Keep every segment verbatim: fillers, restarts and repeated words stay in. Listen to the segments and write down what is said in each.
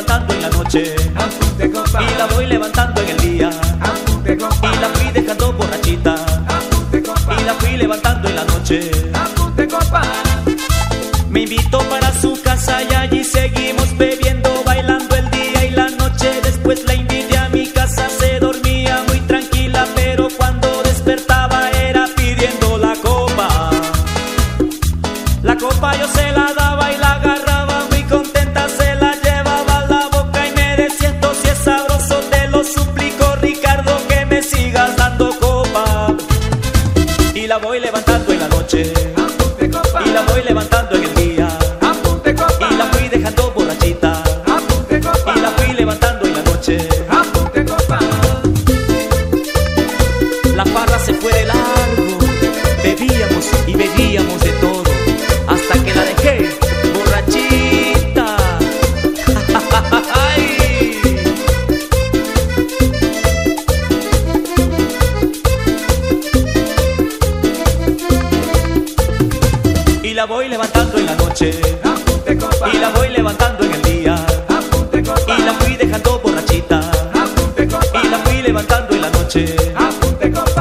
levantando en la noche, apunte copa, y la voy levantando en el día, apunte copa, y la fui dejando borrachita, apunte copa, y la fui levantando en la noche. apunte copa. Me invitó para su casa y allí seguimos bebiendo, bailando el día y la noche. Después la invité a mi casa, se dormía muy tranquila, pero cuando despertaba era pidiendo la copa. La copa yo se la daba y la agarraba muy contenta, se la llevaba a la boca y me decía: esto si es sabroso, te lo suplico, Ricardo, que me sigas dando copa. Y la voy levantando en la noche, Apunte copa, y la voy levantando en el día, apunte copa, y la fui dejando borrachita, apunte copa, y la fui levantando en la noche. apunte copa. La farra se fue de largo, bebíamos y bebíamos de todo, hasta que la dejé borrachita. Ay. Y la voy levantando en la noche, Apunte copa, y la voy levantando en el día, apunte copa, y la fui dejando borrachita, apunte copa, y la fui levantando en la noche. apunte copa.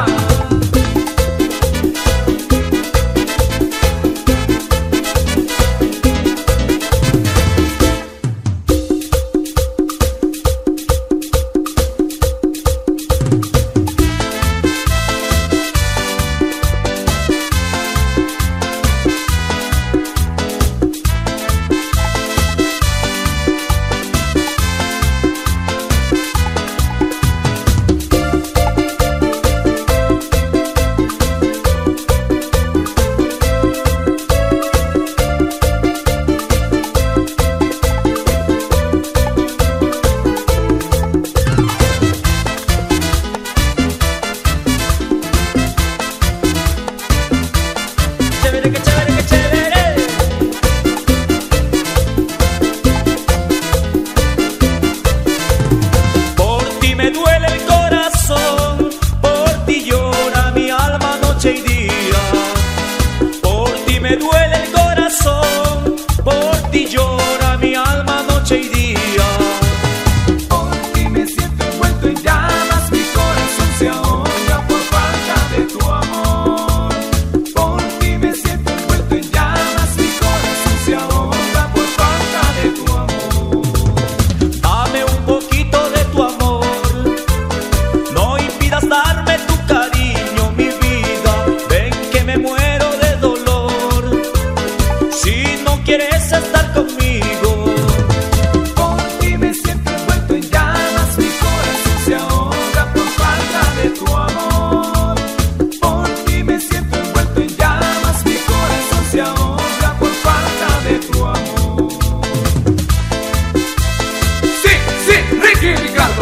Chévere, que chévere, que chévere. Por ti me duele el corazón, por ti llora mi alma noche y día. Por ti me duele el corazón, por ti llora mi alma noche y día. Por ti me siento envuelto en llamas, mi corazón se ahoga por falta de tu amor. Por ti me siento envuelto en llamas, mi corazón se ahoga por falta de tu amor. Dame un poquito de tu amor, no impidas darme tu cariño, mi vida. Ven que me muero de dolor si no quieres estar conmigo. Por ti me siento envuelto en llamas, mi corazón se ahoga por falta de tu amor. Por ti me siento envuelto en llamas, mi corazón se ahoga por falta de tu amor. Sí, sí, Ricky y Ricardo.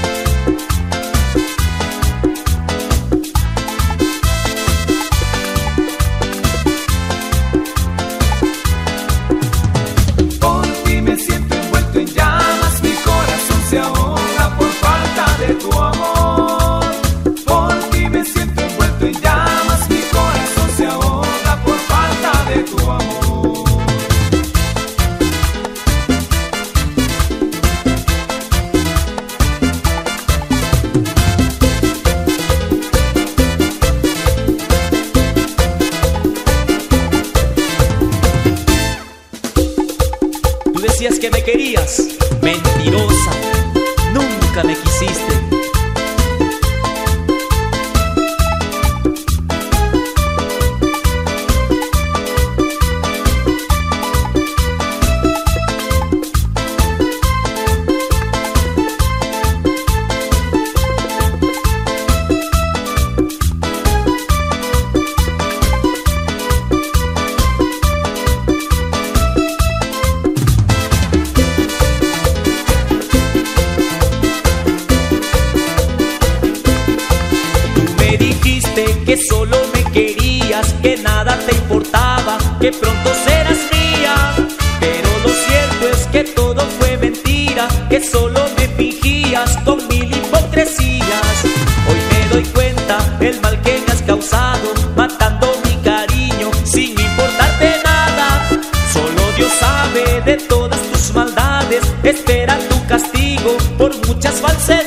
Por ti me siento envuelto en llamas, mi corazón se ahoga por falta de tu amor. Por ti me siento envuelto en llamas, mi corazón se ahoga por falta de tu amor. Tú decías que me querías, mentirosa, nunca me quisiste. Que solo me querías, que nada te importaba, que pronto serás mía. Pero lo cierto es que todo fue mentira, que solo me fingías con mil hipocresías. Hoy me doy cuenta el mal que me has causado, matando mi cariño sin importarte nada. Solo Dios sabe de todas tus maldades, espera tu falsedad.